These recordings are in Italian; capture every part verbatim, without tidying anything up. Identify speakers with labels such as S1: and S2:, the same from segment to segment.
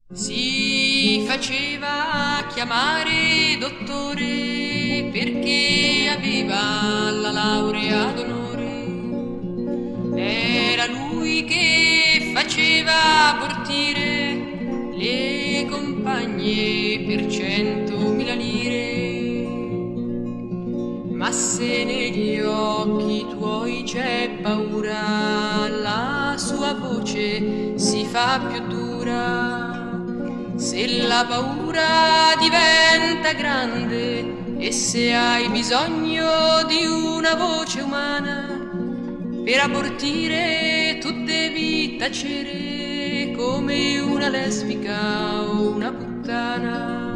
S1: Si faceva chiamare dottore perché aveva la laurea d'onore. Era lui che faceva abortire le compagne per centomila lire. Ma se negli occhi tuoi c'è paura, la sua voce si fa più dura. Se la paura diventa grande e se hai bisogno di una voce umana per abortire, tu devi tacere come una lesbica o una puttana.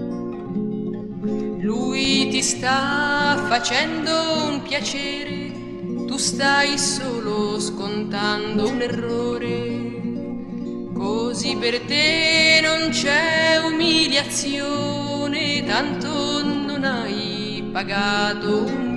S1: Lui ti sta facendo un piacere, tu stai solo scontando un errore. Così per te non c'è umiliazione, tanto non hai pagato un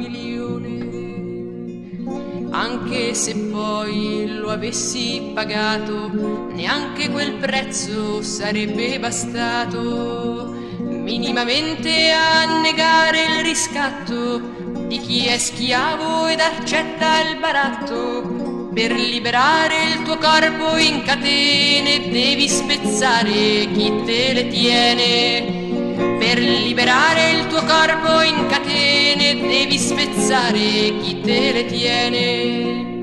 S1: milione. Anche se poi lo avessi pagato, neanche quel prezzo sarebbe bastato minimamente a negare il riscatto di chi è schiavo ed accetta il baratto. Per liberare il tuo corpo in catene devi spezzare chi te le tiene. Per liberare il tuo corpo in catene devi spezzare chi te le tiene.